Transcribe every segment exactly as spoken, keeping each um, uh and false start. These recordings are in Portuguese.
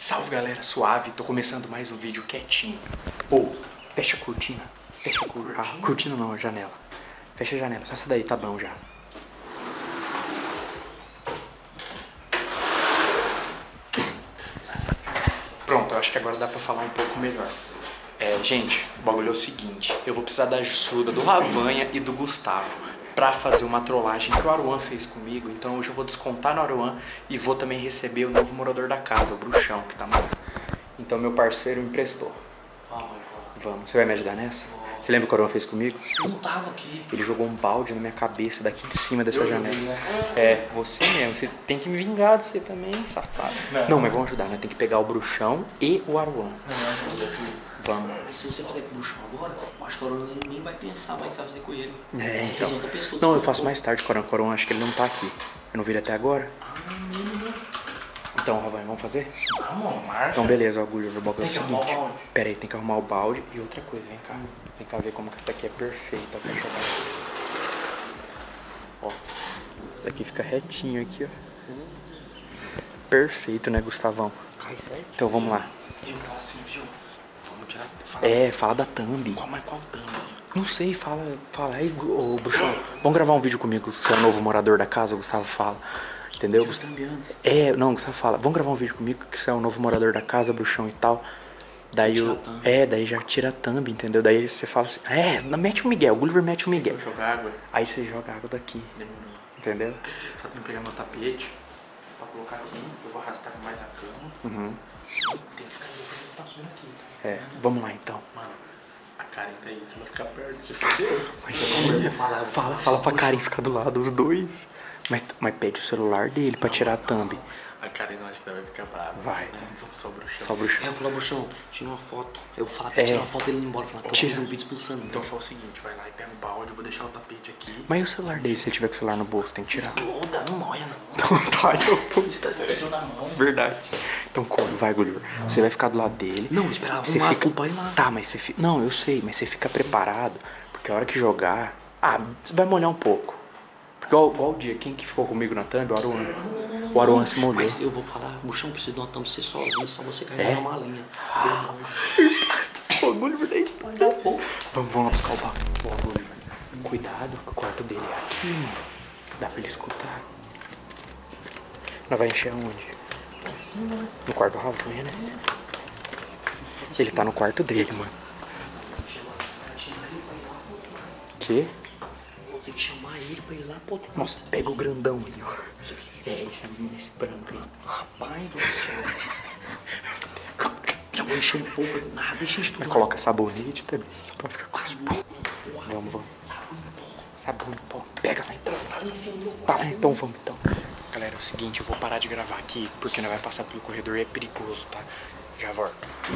Salve galera, suave, tô começando mais um vídeo quietinho. Ou, oh, fecha a cortina, fecha a cortina, ah, cortina não, a janela. Fecha a janela, só essa daí tá bom já. Pronto, eu acho que agora dá pra falar um pouco melhor. É, gente, o bagulho é o seguinte, eu vou precisar da ajuda do Ravanha e do Gustavo pra fazer uma trollagem que o Aruan fez comigo. Então hoje eu vou descontar no Aruan e vou também receber o novo morador da casa, o Bruxão, que tá lá. Então meu parceiro me emprestou. Vamos, você vai me ajudar nessa? Você lembra o que o Aruan fez comigo? Eu não tava aqui. Ele jogou um balde na minha cabeça daqui de cima dessa eu janela. Joguei, né? É, você mesmo, você tem que me vingar de você também, safado. Não, não mas vamos ajudar, né? Tem que pegar o Bruxão e o Aruan. Não, não, não. Vamos. Se você fizer com o Bruxão agora, eu acho que o Aruan nem vai pensar mais que você vai fazer com ele. É, você então. outra pessoa, Não, eu faço mais tarde com o Aruan. O Aruan acho que ele não tá aqui. Eu não vi ele até agora. Ah, menino. Então, Ravanha, vamos fazer? Vamos, marcha. Então, beleza, ó, Gulliver, o bagulho é o Tem que arrumar seguinte. o balde. Pera aí, tem que arrumar o balde e outra coisa, vem cá. Vem cá ver como que essa aqui é perfeita pra jogar. Ó, isso aqui fica retinho aqui, ó. Perfeito, né, Gustavão? Cai certo. Então, vamos lá. Eu falo assim, viu? Vamos tirar... Fala, É, fala da thumb. Qual, mas qual thumb? Não sei, fala, fala aí, ô Bruxão. Vamos gravar um vídeo comigo, você é o novo morador da casa, o Gustavo fala. Entendeu? Tira os thumb antes. É, não, Gustavo fala, vamos gravar um vídeo comigo, que você é o novo morador da casa, Bruxão e tal. Daí eu, é, daí já tira a thumb, entendeu? Daí você fala assim, é, mete o Miguel, o Gulliver mete o Miguel. Vou jogar água. Aí você joga água daqui. Demorou. Entendeu? Só tem que pegar meu tapete pra colocar aqui. Eu vou arrastar mais a cama. Uhum. Tem que ficar vendo o que tá subindo aqui. É, vamos lá então. Mano, a Karen tá aí, se ela ficar perto, você fodeu. Eu vou falar, fala, fala pra Karen ficar do lado, os dois. Mas, mas pede o celular dele pra tirar a thumb. A Karen não acho que ela vai ficar brava. Vai. Né? Vamos só o Bruxão. Só o Bruxão. É, eu vou falar, Bruxão, tira uma foto. Eu vou falar pra É. tirar uma foto dele indo embora. Falar que eu Tira. fiz um vídeo expulsando. Então Então fala o seguinte, vai lá e pega o balde, eu vou deixar o tapete aqui. Mas e o celular dele, se ele tiver com o celular no bolso, tem que tirar. Exploda, não moia não. Então tá, então. Você tá com na mão. Verdade. Então corre, vai, Gulliver. Você vai ficar do lado dele. Não, esperava Você arrumar fica... tudo pra ir lá. Tá, mas você fica... Não, eu sei, mas você fica preparado. Porque a hora que jogar... Ah, você vai molhar um pouco. Porque igual, igual o dia, quem que ficou comigo na thumb? O Aruan. O Aruan se molhou. Mas eu vou falar, Bruxão, preciso de uma thumb você sozinho, só você carregar É? uma malinha. Pô, Gulliver daí. Pode dar pouco. Vamos, vamos lá buscar o balde. Ó, Gulliver. Cuidado, que o quarto dele é aqui, mano. Dá pra ele escutar. Nós vai encher aonde? No quarto do Ravanha, né? Ele tá no quarto dele, mano. Que? Vou ter que chamar ele pra ir lá pro outro. Nossa, pega o grandão ali, ó. É, esse, esse branco aí. Rapaz do céu. Já vou encher um pouco do nada, deixa isso tudo. Mas coloca sabonete também, pra ficar com isso. Vamos, vamos. Sabão em pó. Pega, vai então. Tá, então vamos então. Galera, é o seguinte, eu vou parar de gravar aqui, porque nós vai passar pelo corredor e é perigoso, tá? Já volto.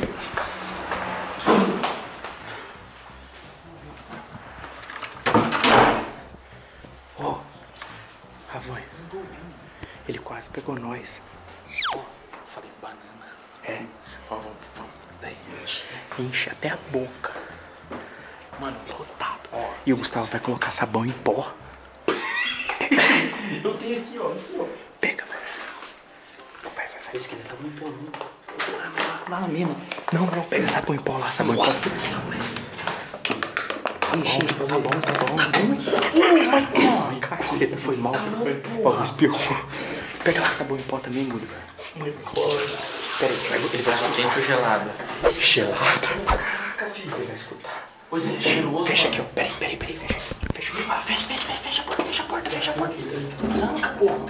Ó, oh, Ravanha, ele quase pegou nós. Ó, falei banana. É, Ó, vamos, vamos. Daí, enche. enche até a boca. Mano, lotado. Ó, E o Gustavo vai colocar sabão em pó. eu tenho aqui, ó. Aqui, ó. Pega, velho. Vai, vai, vai. Esse aqui tá muito bom. Lá, lá mesmo. Não, não, pega sabão em pó lá, sabão Nossa, em pó. enche, Tá bom, tá bom. Ai, caceta, foi mal. Ó, espirrou. Pega lá sabão em pó também, Gulliver. Pera aí, ele vai escutar. Quente ou gelada? Gelado. Caraca, filho. Ele vai escutar. Pois é, cheiroso. Fecha mano. aqui, ó. Peraí, peraí, peraí. Fecha aqui. Fecha aqui. Ah, fecha, fecha, fecha, fecha a porta, fecha a porta, fecha a porta. Tranca, porra.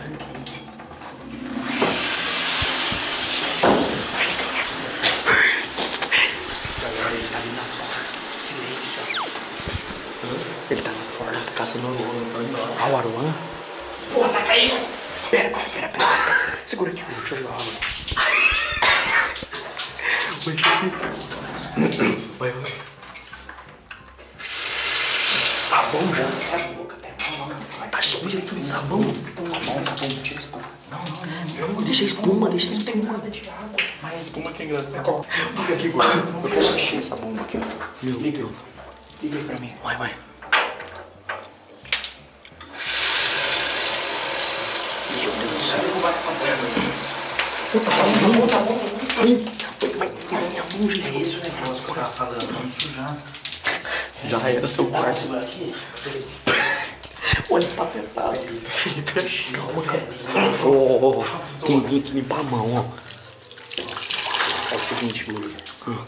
Galera, ele tá ali na porta. Silêncio. Ele tá na porta. Tá caçando uma bola, não pode não. Ah, o Aruan? Porra, tá caindo. Pera, pera, pera, pera. Segura aqui, deixa eu jogar água. Vai, vai. Sabão já. Sai a boca, pera. Não, não, não. Tá cheio de leite de sabão. Então, sabão, sabão, tira a espuma. Não, não, não. Não, deixa a espuma, deixa a Não tem espuma. nada de água. Mas a espuma que é engraçado. Liga aqui, Gordon. Eu quero encher essa bomba aqui. Meu Liga. Liga aí pra mim. Vai, vai. Meu Deus do céu. Puta, tá bom, tá bom, tá bom. É esse o negócio que eu tava falando, vamos sujar. Já era seu quarto. Olha o papel. Calma, cara. Ó, ó, tem que limpar a mão, ó. É o seguinte, Lula. Hum.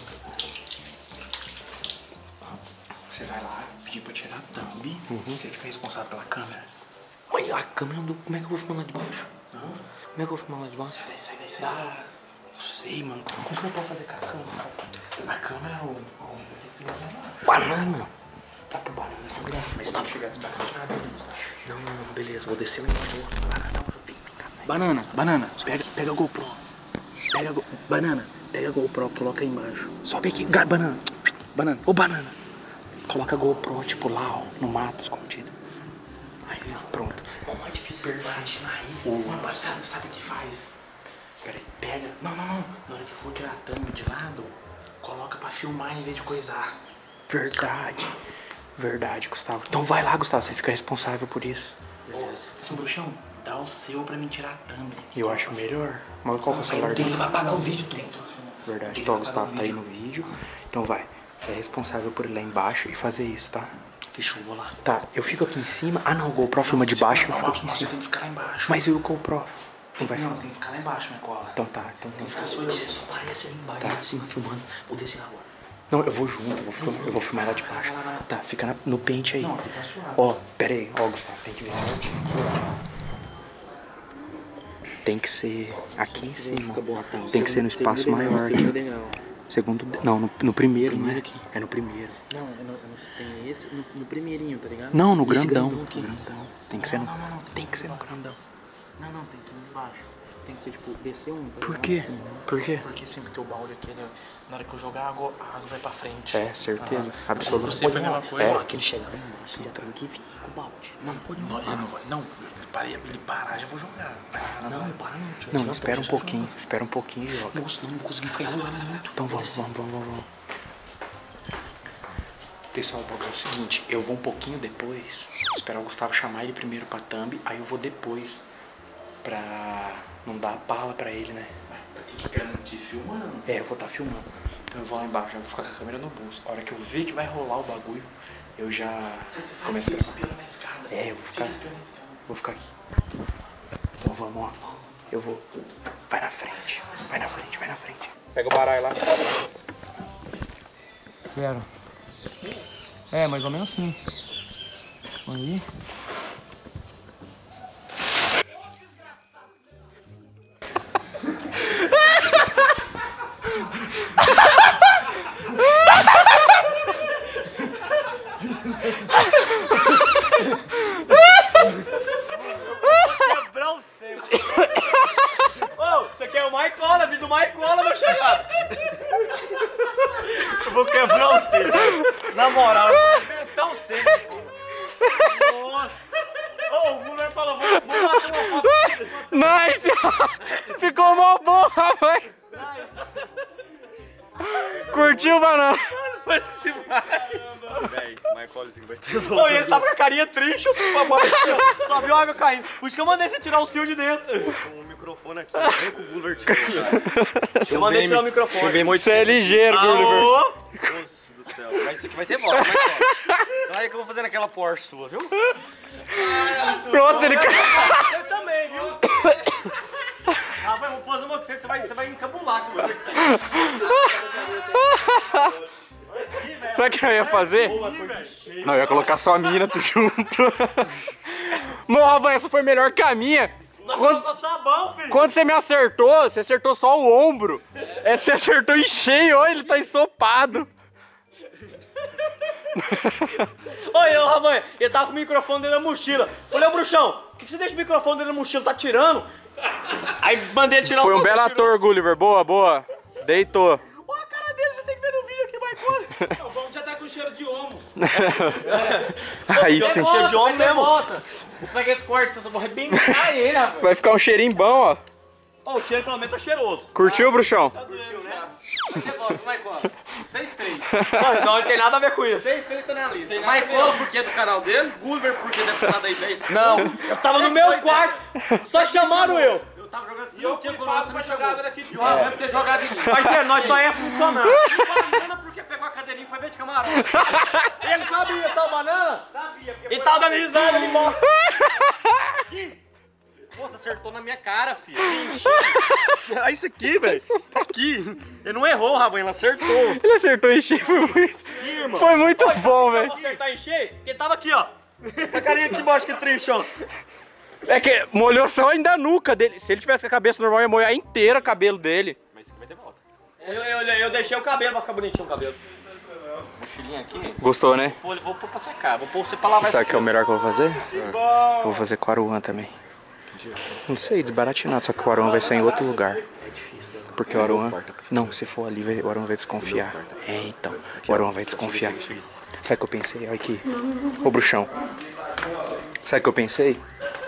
Você vai lá, pedir pra tirar a thumb. Uhum. Você fica responsável pela câmera. Mas a câmera não... Como é que eu vou filmar lá de baixo? Hum? Como é que eu vou filmar lá de baixo? Sai daí, sai daí, sai daí. Ah, não sei, mano. Como que eu posso fazer com a câmera? A câmera é o... Banana. Dá pro banana segurar. Mas tá chegar desbaratado. Não, não, não, beleza. Vou descer lá embaixo. Banana, banana. Pega, pega a GoPro. Pega a Go... Banana, pega a GoPro, coloca aí embaixo. Sobe aqui. Ga... Banana. Banana. Ô, banana. Coloca a GoPro, tipo, lá, ó, no mato, escondido. Aí, pronto. Não é difícil perder aí. Mano, sabe, sabe o que faz? Pera aí, pega. Não, não, não. Na hora que for tirar a thumb de lado, coloca pra filmar em vez de coisar. Verdade. Verdade, Gustavo. Então vai lá, Gustavo. Você fica responsável por isso. Beleza. Assim, bruxão, dá o seu pra mim tirar a thumb. Eu acho melhor. Mas qual que é o celular dele? Ele vai apagar o vídeo tudo. Verdade. Então, o Gustavo tá aí no vídeo. Então vai. Você é responsável por ir lá embaixo e fazer isso, tá? Fechou, vou lá. Tá, eu fico aqui em cima. Ah, não, o GoPro filma de baixo. Não, eu não, fico aqui não, em você cima. tem que ficar lá embaixo. Mas e o GoPro? Não vai Não, filmar. tem que ficar lá embaixo, minha cola. Então tá, então Tem que tá. ficar só eu. Você só aparece ali embaixo, Tá. lá de cima filmando. Vou descer agora. Não, eu vou junto, eu vou filmar, eu vou filmar lá de baixo. Vai lá, vai lá. Tá, fica na- no pente aí. Não, aqui tá suave. Ó, pera aí, ó, Gustavo, tem que ver certinho. Tem que ser aqui em cima. Tem que ser no espaço maior. Segundo, não, no, no primeiro, né? É no primeiro. Não, eu não, eu não tem esse no, no primeirinho, tá ligado? Não, no Esse grandão. grandão aqui. Grandão. Tem que Não, ser no, não, não, não, tem que ser no grandão. Não, não, tem que ser no de baixo. Tem que ser, tipo, descer um, tá Por ligado? quê? Por quê? Porque sempre que o balde aqui, ele, na hora que eu jogar água, a água vai pra frente. É, certeza. Ah, Absoluto. você foi a mesma coisa. É, que ele chega lá embaixo, já tem que vir com o balde. Não, pode Não, ele não vai. Não, parei, ele parar, já vou jogar. Vai, Não, vai. para não, tio. Não, Não, espera um pouquinho. Espera um pouquinho e joga. Moço, não vou conseguir ficar enrolando muito. Então vamos, vamos, vamos, vamos. Pessoal, o bagulho é o seguinte, eu vou um pouquinho depois, esperar o Gustavo chamar ele primeiro pra thumb, aí eu vou depois, pra não dar bala pra ele, né? Tem que garantir filmando. É, eu vou estar filmando. Então eu vou lá embaixo, eu vou ficar com a câmera no bolso. A hora que eu ver que vai rolar o bagulho, eu já Você faz começo a isso, gravar. espera na escada. É, eu vou ficar, Fica esperando na escada. vou ficar aqui. Então vamos, ó. Eu vou. Vai na frente, vai na frente, vai na frente. Pega o baralho lá. Quero. É, mais ou menos assim. Aí. Quebrar o seco. Ô, você quer o Maicola, vindo do Maicola, meu chegado. Eu vou quebrar o seco. Na moral, eu vou arrebentar o seco. Nossa. Ô, o Bruno falou, vou, vou bater uma foto. Nice! Ficou mó bom, rapaz! Curtiu, banana? Foi demais. Véi, Maicola, isso aqui vai ter volta. Ô, e ele tava com a carinha triste, assim, pra baixo, assim, ó. Só viu água caindo. Por isso que eu mandei você tirar os fios de dentro. Tem um microfone aqui, vem com o Gulliver tirou. Eu mandei tirar o microfone. Você é ligeiro, Gulliver. Alô? Nossa do céu. Mas isso aqui vai ter volta, Maicola. Você vai ver que eu vou fazer naquela Porsche sua, viu? Pronto, ele caiu. Você também, viu? Ah, vai, vou fazer uma com você, você vai, você vai encabular com você. Sabe o que eu ia fazer? Não, eu ia colocar só a mina, tu junto. Morra, essa foi melhor que a minha. Quando, sabão, filho. quando você me acertou, você acertou só o ombro. É, você acertou em cheio, olha, ele tá ensopado. Oi, ô Ravanha, ele tava com o microfone dentro da mochila. Falei, ô Bruxão, por que que você deixa o microfone dentro da mochila? Tá tirando? Aí mandei ele tirar Foi o um belo ator, Gulliver. Boa, boa. Deitou. Olha a cara dele, você tem que ver no vídeo aqui, Maicola. O bom já tá com cheiro de homo. Aí sim. Tem cheiro de homem mesmo. Volta. Vou pegar esse corte, eu só vou arrebentar ele, rapaz. Vai ficar um cheirinho bom, ó. Ó, o cheiro pelo menos tá cheiroso. Curtiu, bruxão? Curtiu, né? Vai ter volta, Maicola. seis três. Não, não tem nada a ver com isso. seis três tá na lista. Maicola porque é do canal dele, Gulliver porque deve ter dado a ideia. Não, eu tava no meu quarto, só chamaram eu. Eu tava jogando assim, eu eu tinha fui coroa, fácil você pra me jogar jogou. daqui de E o Ravan deve ter jogado em mim. Parceiro, nós só ia funcionar. E o Banana porque pegou a cadeirinha e foi ver de camarote. Ele sabia, tá o banana? Sabia, porque Ele tava dando risada ali embaixo. aqui. Nossa, acertou na minha cara, filho. Olha isso aqui, velho. Aqui. Ele não errou, Ravan, ele acertou. Ele acertou em cheio, foi muito, Aqui, irmão. foi muito bom, velho. Acertar em cheio? Porque ele tava aqui, ó. A carinha aqui embaixo, que triste, ó. É que molhou só ainda a nuca dele. Se ele tivesse com a cabeça normal, ia molhar inteira o cabelo dele. Mas isso aqui vai ter volta. Eu, eu, eu deixei o cabelo pra ficar bonitinho o cabelo. Mochilinha aqui. Gostou, né? Pô, vou pôr pra secar. Vou pôr você pra lavar. Sabe o que é o melhor que eu vou fazer? Eu vou fazer com o Aruan também. Não sei, desbaratinado, só que o Aruan vai ser em outro lugar. Porque o Aruan... Não, se for ali, o Aruan vai desconfiar. É, então, o Aruan vai desconfiar. Sabe o que eu pensei? Olha aqui. Ô, bruxão. Sabe o que eu pensei?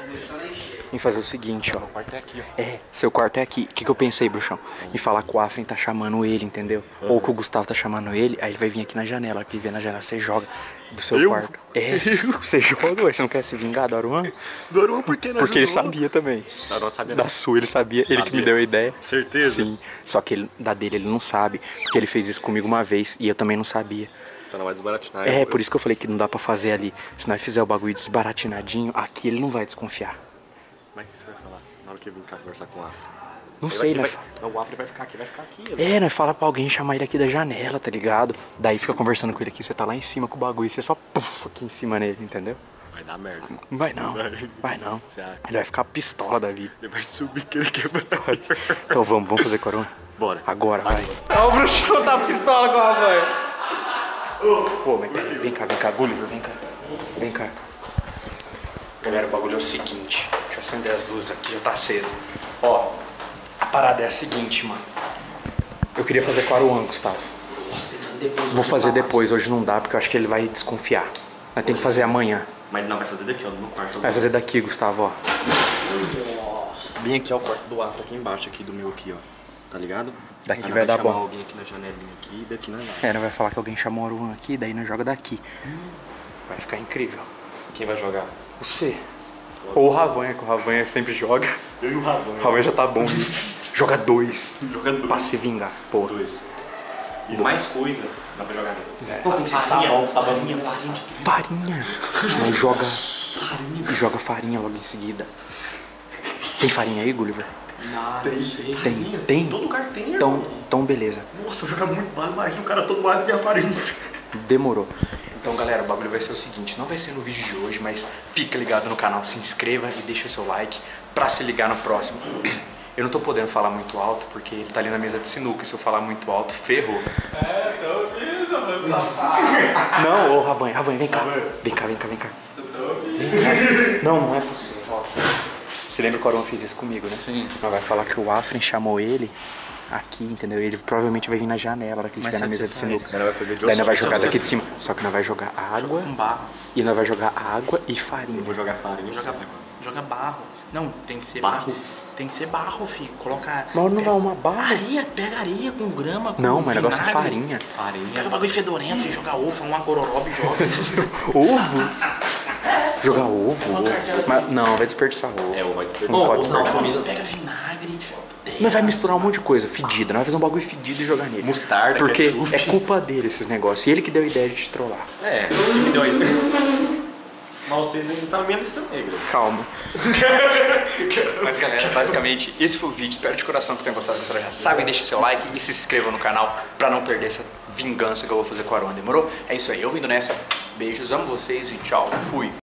Em fazer o seguinte, ó. O quarto é aqui, ó. É, seu quarto é aqui. O que, que eu pensei, bruxão? Em falar que o Afren tá chamando ele, entendeu? Uhum. Ou que o Gustavo tá chamando ele, aí ele vai vir aqui na janela, aqui vê na janela, você joga do seu Eu? quarto. É, você joga, ué, você não quer se vingar do Aruan? Do Aruan por que não Porque ele ajudou? sabia também. O Aruan sabia Da não. sua ele sabia, ele que me Sabia. deu a ideia. Certeza? Sim, só que ele, da dele ele não sabe, porque ele fez isso comigo uma vez e eu também não sabia. Então não vai desbaratinar. É, eu- por isso que eu falei que não dá pra fazer ali. Se nós fizer o bagulho desbaratinadinho, aqui ele não vai desconfiar. Como é que você vai falar? Na hora que eu vim cá conversar com o Afro. Não Ele sei, vai, né? ele vai... Não, o Afro vai ficar aqui, vai ficar aqui. Ele... É, nós fala pra alguém chamar ele aqui da janela, tá ligado? Daí fica conversando com ele aqui, você tá lá em cima com o bagulho, você só puf aqui em cima nele, entendeu? Vai dar merda. Não vai não, Vai. vai não. Você acha? Ele vai ficar pistola da vida. Ele vai subir que ele quebra. Então vamos, vamos fazer corona? Bora. Agora, vai. Ó, o bruxão tá pistola com a mãe. Pô, mas peraí, vem cá, vem cá, Gulliver, vem cá. Vem cá. Galera, o bagulho é o seguinte. Deixa eu acender as luzes aqui, já tá aceso. Ó, a parada é a seguinte, mano. Eu queria fazer com o Aruan, Gustavo. Vou fazer depois, hoje não dá, porque eu acho que ele vai desconfiar. Nós temos que fazer amanhã. Mas ele não vai fazer daqui, ó, no meu quarto. Vai fazer daqui, Gustavo, ó. Bem aqui, ó, o quarto do Afro aqui embaixo, aqui do meu aqui, ó. Tá ligado? Daqui Aí vai nós dar chamar bom. alguém aqui na janelinha aqui e daqui nós vai. É, nós vai falar que alguém chamou o Aruan aqui, daí nós joga daqui. Vai ficar incrível. Quem vai jogar? Você. Ou o Ravanha, que o Ravanha sempre joga. Eu e o Ravan. O Ravanha já tá bom. Joga dois. Jogando Pra se vingar, pô. dois. E mais coisa, dá pra jogar nele. É. Pô, tem que ser sabão, saboninha, farinha. Farinha. Mas joga. E joga farinha logo em seguida. Tem farinha aí, Gulliver? Tem. Tem. Tem? Todo lugar tem, Então, irmão. então beleza. Nossa, joga muito mais, imagina o cara todo mais do que a farinha. Demorou. Então, galera, o bagulho vai ser o seguinte, não vai ser no vídeo de hoje, mas fica ligado no canal, se inscreva e deixa seu like pra se ligar no próximo. Eu não tô podendo falar muito alto, porque ele tá ali na mesa de sinuca, e se eu falar muito alto, ferrou. É, tô ouvindo, mano. Não, ô Ravanha, Ravanha, vem cá. Vem cá, vem cá, vem cá. Vem cá. Não, não é você. Ó. Você lembra que o Aruan fez isso comigo, né? Sim. Nós vai falar que o Afren chamou ele aqui, entendeu? Ele provavelmente vai vir na janela, na hora que ele estiver na mesa de sinuca. Ela vai fazer de Daí nós vai osso. jogar daqui de cima. Só que nós vai jogar água Com barro. e nós vai jogar água e farinha. Eu vou jogar farinha. Joga, joga barro. Não, tem que ser Barro? Tem que ser barro, filho. Coloca. Mas não pega- vai uma barra? Areia, pega areia com grama, com Não, mas o negócio é vinagre. farinha. Farinha. Pega o bagulho fedorento, você joga ovo, uma gororoba e joga. Ovo? Jogar ovo? ovo. Mas, não, vai desperdiçar ovo. É, o vai desperdiçar. Não pode Ô, desperdiçar. comida. Pega vinagre. Nós vai misturar um monte de coisa fedida. Nós vai fazer um bagulho fedido e jogar nele. Mostarda, Porque ketchup. é culpa dele esses negócios. E ele que deu a ideia de te trollar. É, quem me deu aí. Mas vocês ainda tá na minha lista negra. Calma. Mas galera, basicamente, esse foi o vídeo. Espero de coração que tenham gostado dessa já sabe, deixe seu like e se inscreva no canal pra não perder essa vingança que eu vou fazer com o Aruan, demorou? É isso aí, eu vindo nessa. Beijos, amo vocês e tchau, fui.